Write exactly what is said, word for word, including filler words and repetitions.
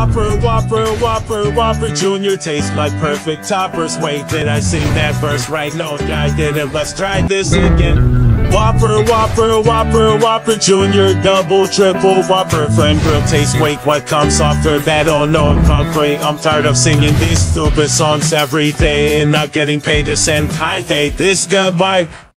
Whopper, Whopper, Whopper, Whopper Junior tastes like perfect toppers. Wait, did I sing that verse right? No, I didn't. Let's try this again. Whopper, Whopper, Whopper, Whopper Junior Double, triple, Whopper Flame grill taste. Wait, what comes after that? Oh no, I'm concrete. I'm tired of singing these stupid songs every day and not getting paid a cent. I hate this. Goodbye.